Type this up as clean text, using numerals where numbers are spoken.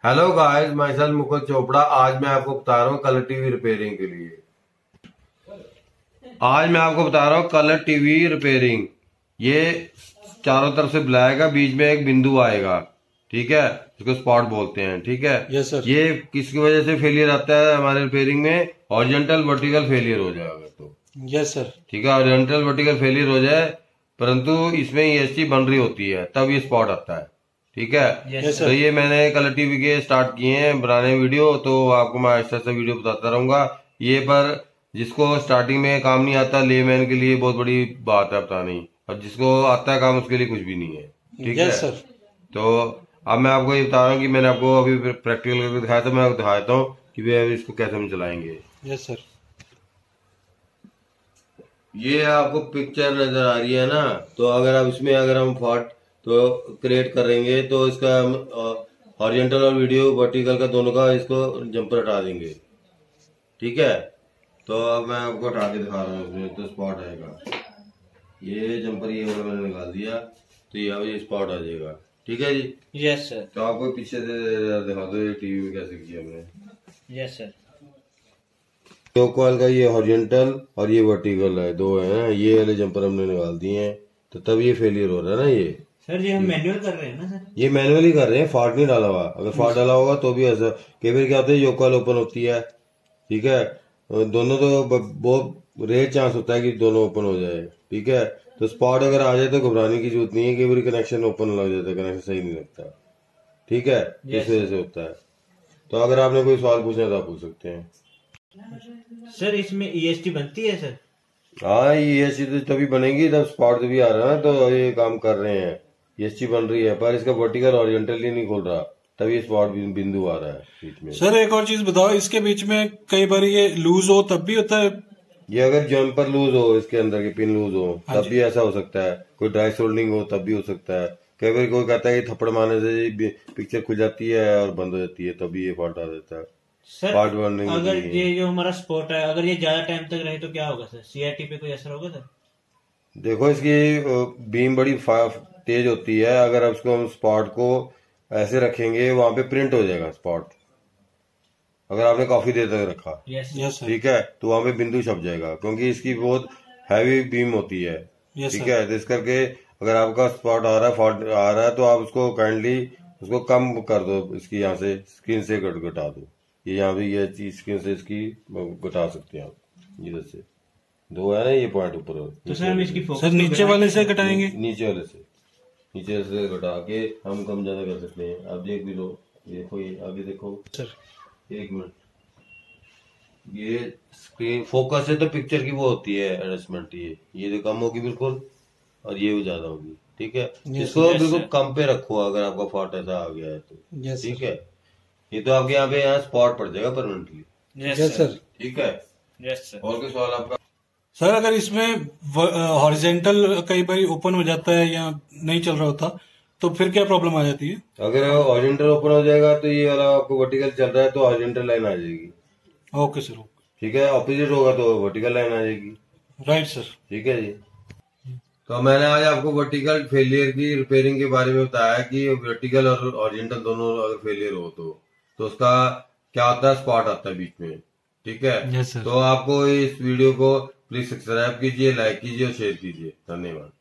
Hello guys, my self Mukul Chopra. आज मैं आपको बता रहा हूँ कलर टीवी रिपेयरिंग के लिए। आज मैं आपको बता रहा हूँ कलर टीवी रिपेयरिंग। ये चारों तरफ से ब्लैक है, बीच में एक बिंदु आएगा, ठीक है, इसको स्पॉट बोलते हैं, ठीक है। Yes sir. ये किसकी वजह से फेलियर आता है हमारे रिपेयरिंग में? हॉरिजॉन्टल वर्टिकल फेलियर हो जाएगा तो, यस सर। ठीक है, हॉरिजॉन्टल वर्टिकल फेलियर हो जाए, परंतु इसमें ईएसटी बन रही होती है, तब ये स्पॉट आता है, ठीक है। यस तो सर। ये मैंने कलर टीवी के स्टार्ट किए हैं बनाने वीडियो, तो आपको मैं ऐसा ऐसा वीडियो बताता रहूंगा। ये पर जिसको स्टार्टिंग में काम नहीं आता, लेमैन के लिए बहुत बड़ी बात है बतानी, और जिसको आता है काम उसके लिए कुछ भी नहीं है, ठीक है। Yes sir. तो अब मैं आपको ये बता रहा हूँ कि मैंने आपको अभी प्रैक्टिकल करके दिखाया, तो मैं आपको दिखाता हूँ कि वे इसको कैसे हम चलाएंगे। Yes sir. ये आपको पिक्चर नजर आ रही है ना, तो अगर आप इसमें अगर हम फॉल्ट तो क्रिएट करेंगे तो इसका हम हॉरिजॉन्टल और वीडियो वर्टिकल का दोनों का इसको जंपर हटा देंगे, ठीक है। तो अब मैं आपको हटा के दिखा रहा हूँ, इसमें तो स्पॉट आएगा। ये जंपर ये वाला मैंने निकाल दिया, तो ये स्पॉट आ जाएगा, ठीक है जी। Yes sir. तो आपको पीछे से दिखा दो ये टीवी में कैसे किया हमने। Yes sir. दो कॉइल का ये हॉरिजॉन्टल और ये वर्टिकल है, दो है, ये वाले जंपर हमने निकाल दिए हैं, तो तब ये फेलियर हो रहा है ना। ये सर जी हम मैनुअल कर रहे हैं ना सर? ये मैनुअली कर रहे हैं, फॉल्ट नहीं डाला हुआ। अगर फॉल्ट डाला होगा तो भी ऐसा कई बार क्या होता है, यो कॉइल ओपन होती है, ठीक है, दोनों तो बहुत रेयर चांस होता है कि दोनों ओपन हो जाए, ठीक है। तो स्पॉट अगर आ जाए तो घबराने की जरूरत नहीं है, कई बार कनेक्शन ओपन लग जाता है, कनेक्शन सही नहीं लगता, ठीक है, इस वजह से होता है। तो अगर आपने कोई सवाल पूछना है तो आप पूछ सकते हैं। सर इसमें ईएसटी बनती है सर? हाँ, ये चीज तभी बनेगी जब स्पॉट भी आ रहा है ना, तो ये काम कर रहे हैं, ये बन रही है, पर इसका वर्टिकल हॉरिजॉन्टल ही नहीं खोल रहा, तभी स्पॉट बिंदु आ रहा है बीच में। सर एक और चीज बताओ, इसके बीच में कई बार ये लूज हो तब भी होता है? ये अगर जम्पर लूज हो, इसके अंदर के पिन लूज हो, हाँ तब भी ऐसा हो सकता है। कोई ड्राई सोल्डिंग हो तब भी हो सकता है। कई बार कोई कहता है कि थप्पड़ मारने से पिक्चर खुल जाती है और बंद हो जाती है, तभी ये फॉल्ट आ जाता है। सर वार्निंग अगर ये जो हमारा स्पॉट है, अगर ये ज्यादा टाइम तक रहे तो क्या होगा सर? सीआरटी पे कोई असर होगा सर? देखो, इसकी बीम बड़ी तेज होती है, अगर अब इसको हम स्पॉट को ऐसे रखेंगे वहां पे प्रिंट हो जाएगा स्पॉट। अगर आपने काफी देर तक रखा, यस सर। ठीक है, तो वहां पे बिंदु छप जाएगा, क्योंकि इसकी बहुत हैवी बीम होती है, ठीक है। तो इस करके अगर आपका स्पॉट आ रहा है, फॉल्ट आ रहा है, तो आप उसको काइंडली उसको कम कर दो, इसकी यहाँ से स्क्रीन से घटा दो। ये यहाँ भी ये चीज स्क्रीन से इसकी घटा सकते हैं आप, इधर से दो है ना ये पॉइंट ऊपर। तो सर हम इसकी फोकस सर नीचे वाले से घटाएंगे? नीचे वाले से, नीचे से घटा के हम कम ज्यादा कर सकते हैं। आप देख भी लो, देखो ये आगे देखो सर। एक मिनट, ये स्क्रीन फोकस है तो पिक्चर की वो होती है एडजस्टमेंट, ये तो कम होगी बिल्कुल, और ये भी ज्यादा होगी, ठीक है। इसको बिल्कुल कम पे रखो अगर आपका फॉल्ट ऐसा आ गया है तो, ठीक है। ये तो आपके यहाँ स्पॉट पड़ जाएगा परमानेंटली। Yes sir. ठीक है। Yes sir. और कोई सवाल आपका? सर अगर इसमें हॉरिजेंटल कई बार ओपन हो जाता है या नहीं चल रहा होता तो फिर क्या प्रॉब्लम आ जाती है? अगर हॉरिजॉन्टल ओपन हो जाएगा तो ये वाला आपको वर्टिकल चल रहा है तो हॉरिजॉन्टल लाइन आ जाएगी। Okay sir, okay. ठीक है, ऑपोजिट होगा तो वर्टिकल लाइन आ जाएगी। Right sir. ठीक है जी। तो मैंने आज आपको वर्टिकल फेलियर की रिपेयरिंग के बारे में बताया कि वर्टिकल और हॉरिजॉन्टल दोनों अगर फेलियर हो तो उसका क्या होता है, स्पॉट आता है बीच में, ठीक है। Yes sir. तो आपको इस वीडियो को प्लीज सब्सक्राइब कीजिए, लाइक कीजिए और शेयर कीजिए। धन्यवाद।